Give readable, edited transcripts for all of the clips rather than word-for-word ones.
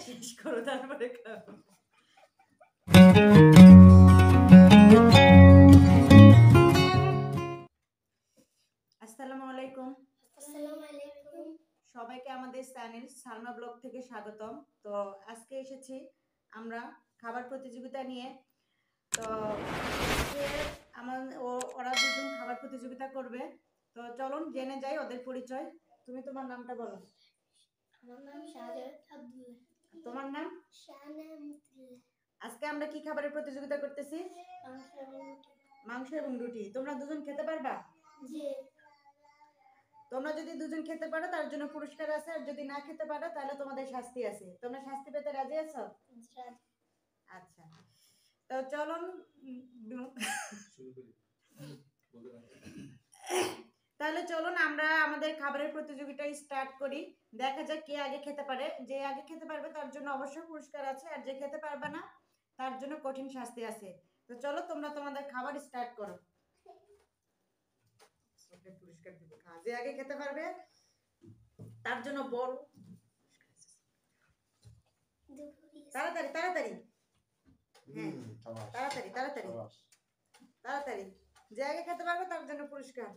শেষ করো তারপরে খাও। আসসালামু আলাইকুম। আসসালামু আলাইকুম। সবাইকে আমাদের চ্যানেল সালমা ব্লগ থেকে স্বাগতম। তো আজকে এসেছি আমরা খাবার প্রতিযোগিতা নিয়ে। তো ওরা দুজন খাবার প্রতিযোগিতা করবে। তো চলুন জেনে যাই ওদের পরিচয়। তুমি তোমার নামটা বলো। আমার নাম শাহজাদ আব্দুল্লাহ। তোমার নাম? শাহানা মুতুল্লাহ। আজকে আমরা কি খাবারের প্রতিযোগিতা করতেছি? মাংস এবং রুটি। তোমরা দুজন খেতে পারবা? জি। তোমরা যদি দুজন খেতে পারো তার জন্য পুরস্কার আছে, আর যদি না খেতে পারো তাহলে তোমাদের শাস্তি আছে। তোমরা শাস্তি পেতে রাজি আছো? আচ্ছা, তো চলুন তাহলে চলুন আমরা আমাদের খাবারের প্রতিযোগিতা স্টার্ট করি। দেখা যাক কে আগে খেতে পারে। যে আগে খেতে পারবে তার জন্য অবশ্যই পুরস্কার আছে, আর যে খেতে পারবে না তার জন্য কঠিন শাস্তি আছে। তো চলো তোমরা তোমাদের খাবার স্টার্ট করো। পুরস্কার দিব, যে আগে খেতে পারবে তার জন্য বড়। তাড়াতাড়ি তাড়াতাড়ি, হ্যাঁ তাড়াতাড়ি তাড়াতাড়ি তাড়াতাড়ি, যে আগে খেতে পারবে তার জন্য পুরস্কার।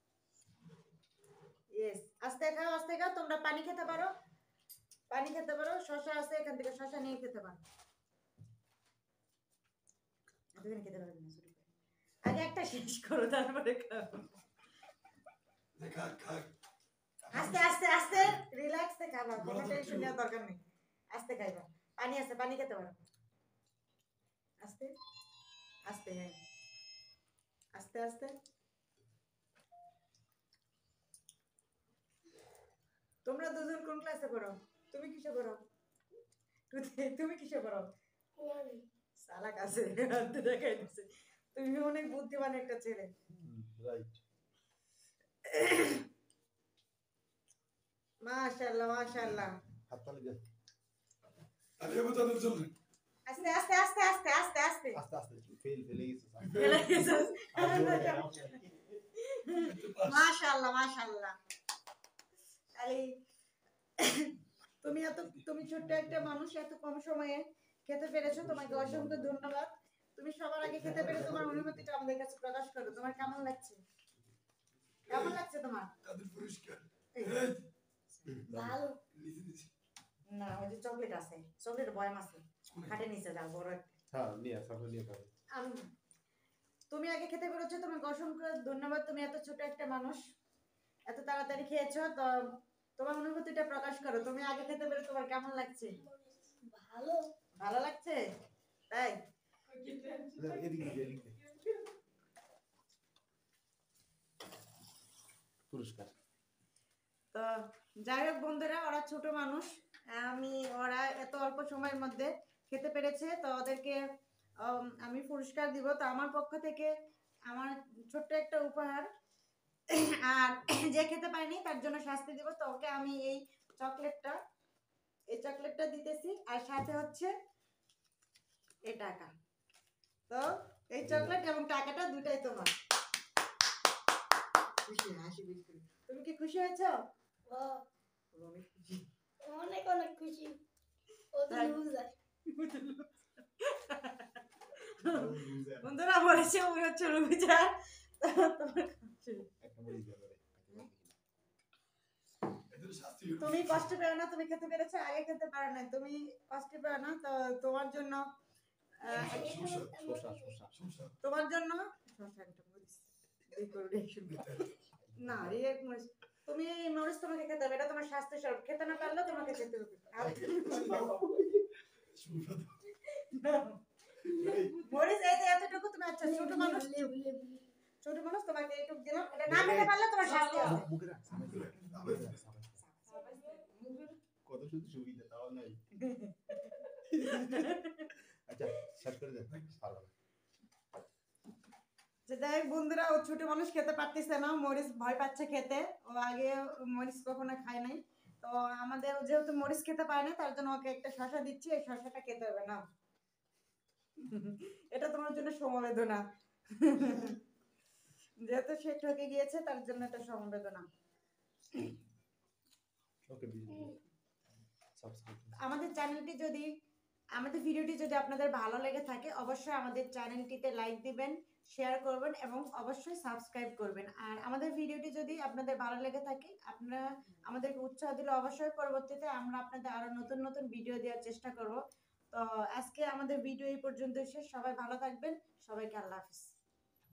ইয়েস, আস্তে খাও আস্তে খাও। তোমরা পানি খেতে পারো, পানি খেতে পারো। শসা আছে এখান থেকে, শসা নিয়ে খেতে পারো। এতখানি খেতে পারবে না, শুরু করো। আগে একটা শেষ করো তারপরে খাও। আস্তে আস্তে আস্তে রিল্যাক্সে খাবা, কোনো টেনশন নেওয়ার দরকার নেই। আস্তে খাইবা, পানি আছে পানি খেতে পারো। আস্তে আস্তে, হ্যাঁ আস্তে আস্তে। তোমরা দুজন কোন ক্লাসে পড়ো? তুমি কিসে পড়ো? তুমি কিসে পড়ো? সালা কাছে হাত দেখাই দিছে। তুমি অনেক বুদ্ধিমান একটা ছেলে। রাইট। মাশাআল্লাহ মাশাআল্লাহ। হাততালি দাও। আরে বাতানো চল। আস্তে আস্তে আস্তে আস্তে আস্তে আস্তে আস্তে আস্তে ফেলে গেছে। মাশাআল্লাহ মাশাআল্লাহ। আরে তুমি ছোট্ট একটা মানুষ, এত কম সময়ে খেতে পেরেছো, তোমাকে অসংখ্য ধন্যবাদ। তুমি সবার আগে খেতে পেরে তোমার অনুভূতিটা আমাদের কাছে প্রকাশ করো। তোমার কেমন লাগছে? কেমন লাগছে তোমার? তাদের পুরস্কার ভালো না, ওই যে চকলেট আছে, চকলেট বয়াম আছে, খাটে নিচে যাও বড় একটা। হ্যাঁ নিয়ে চকলেট নিয়ে খাও। তুমি আগে খেতে পেরেছো, তোমাকে অসংখ্য ধন্যবাদ। তুমি এত ছোট একটা মানুষ, এত তাড়াতাড়ি খেয়েছো। তো তোমার অনুভূতিটা প্রকাশ করো। তুমি আগে খেতে পেরে তোমার কেমন লাগছে? ভালো। ভালো লাগছে? তাই পুরস্কার। তো যাই হোক বন্ধুরা, ওরা ছোট মানুষ, ওরা এত অল্প সময়ের মধ্যে খেতে পেরেছে, তো ওদেরকে আমি পুরস্কার দিব। তো আমার পক্ষ থেকে আমার ছোট্ট একটা উপহার। আর যে খেতে পারেনি তার জন্য শাস্তি দিব। তো ওকে আমি এই চকলেটটা দিতেছি, আর সাথে হচ্ছে এই টাকা। তো এই চকলেট এবং টাকাটা দুটাই তোমার। খুশি, হাসি খুশি। তুমি কি খুশি হয়েছো? অনেক খুশি, অনেক অনেক খুশি। ও তো লুজার। বন্ধুরা বলেছে ওই হচ্ছে লুজার। তুমি কষ্ট পেও না, তুমি খেতে পেরেছো, আগে খেতে পারো না, তুমি কষ্ট পেও না। তো তোমার জন্য তোমার জন্য না তুমি মরিচ তোমাকে খেতে হবে, এটা তোমার স্বাস্থ্য স্বরূপ। খেতে না পারলে তোমাকে খেতে হবে। মরিচ এই যে এতটুকু তুমি, আচ্ছা ছোট মানুষ, তোমাকে এইটুকু দিলাম, এটা না খেতে পারলে তোমার শাস্তি আছে। কত শুধু সুবিধা তাও নাই। আচ্ছা শেষ করে দে, পারবো না। যাই বন্ধুরা, ও ছোট মানুষ খেতে পারতেছে না, মরিচ ভয় পাচ্ছে খেতে। ও আগে মরিচ কখনো খায় নাই। তো আমাদের যেহেতু মরিচ খেতে পায় না, তার জন্য ওকে একটা শসা দিচ্ছি। এই শসাটা খেতে হবে না, এটা তোমার জন্য সমবেদনা। যেহেতু সে ঠকে গিয়েছে তার জন্য এটা সমবেদনা। ওকে আমাদের চ্যানেলটি যদি আমাদের ভিডিওটি যদি আপনাদের ভালো লেগে থাকে অবশ্যই আমাদের চ্যানেলটিতে লাইক দিবেন, শেয়ার করবেন এবং অবশ্যই সাবস্ক্রাইব করবেন। আর আমাদের ভিডিওটি যদি আপনাদের ভালো লেগে থাকে আপনারা আমাদেরকে উৎসাহ দিলে অবশ্যই পরবর্তীতে আমরা আপনাদের আরো নতুন নতুন ভিডিও দেওয়ার চেষ্টা করব। তো আজকে আমাদের ভিডিও এই পর্যন্ত শেষ। সবাই ভালো থাকবেন, সবাইকে আল্লাহ হাফেজ।